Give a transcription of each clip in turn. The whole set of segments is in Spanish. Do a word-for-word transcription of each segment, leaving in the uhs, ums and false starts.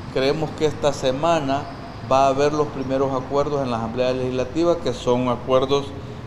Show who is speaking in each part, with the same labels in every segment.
Speaker 1: Creemos que esta semana va a haber los primeros acuerdos en la Asamblea Legislativa, que son acuerdos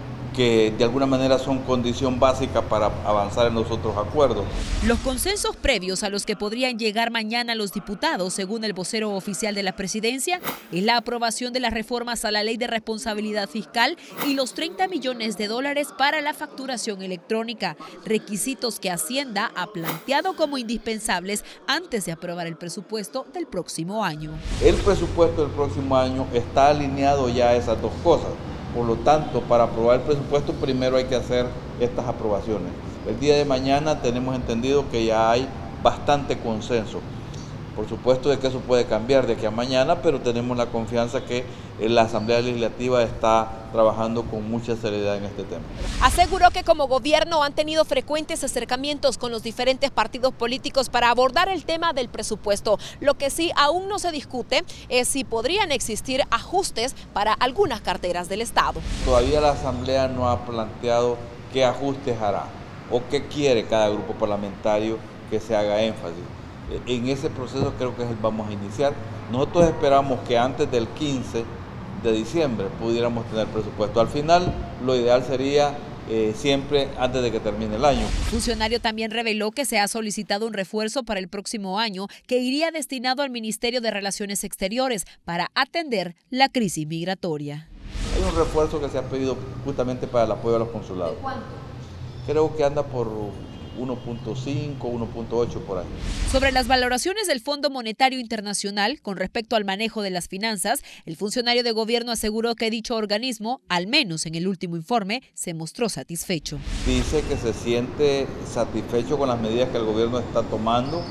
Speaker 1: que de alguna manera son condición básica para avanzar en los otros acuerdos.
Speaker 2: Los consensos previos a los que podrían llegar mañana los diputados, según el vocero oficial de la presidencia, es la aprobación de las reformas a la Ley de Responsabilidad Fiscal y los treinta millones de dólares para la facturación electrónica, requisitos que Hacienda ha planteado como indispensables antes de aprobar el presupuesto del próximo año.
Speaker 1: El presupuesto del próximo año está alineado ya a esas dos cosas. Por lo tanto, para aprobar el presupuesto primero hay que hacer estas aprobaciones. El día de mañana tenemos entendido que ya hay bastante consenso. Por supuesto de que eso puede cambiar de aquí a mañana, pero tenemos la confianza que la Asamblea Legislativa está trabajando con mucha seriedad en este tema.
Speaker 3: Aseguró que como gobierno han tenido frecuentes acercamientos con los diferentes partidos políticos para abordar el tema del presupuesto. Lo que sí aún no se discute es si podrían existir ajustes para algunas carteras del Estado.
Speaker 1: Todavía la Asamblea no ha planteado qué ajustes hará o qué quiere cada grupo parlamentario que se haga énfasis. En ese proceso creo que vamos a iniciar. Nosotros esperamos que antes del quince de diciembre pudiéramos tener presupuesto. Al final, lo ideal sería eh, siempre antes de que termine el año.
Speaker 2: El funcionario también reveló que se ha solicitado un refuerzo para el próximo año que iría destinado al Ministerio de Relaciones Exteriores para atender la crisis migratoria.
Speaker 1: Hay un refuerzo que se ha pedido justamente para el apoyo a los consulados.
Speaker 3: ¿De cuánto?
Speaker 1: Creo que anda por uno punto cinco, uno punto ocho por ahí.
Speaker 2: Sobre las valoraciones del Fondo Monetario Internacional con respecto al manejo de las finanzas, el funcionario de gobierno aseguró que dicho organismo, al menos en el último informe, se mostró satisfecho.
Speaker 1: Dice que se siente satisfecho con las medidas que el gobierno está tomando,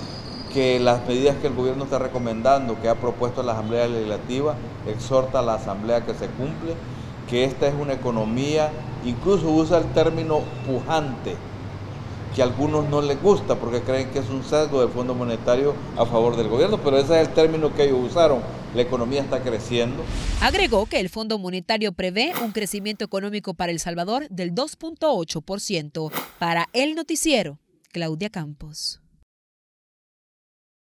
Speaker 1: que las medidas que el gobierno está recomendando, que ha propuesto la Asamblea Legislativa, exhorta a la Asamblea que se cumple, que esta es una economía, incluso usa el término pujante, que a algunos no les gusta porque creen que es un sesgo del Fondo Monetario a favor del gobierno, pero ese es el término que ellos usaron. La economía está creciendo.
Speaker 2: Agregó que el Fondo Monetario prevé un crecimiento económico para El Salvador del dos punto ocho por ciento. Para El Noticiero, Claudia Campos.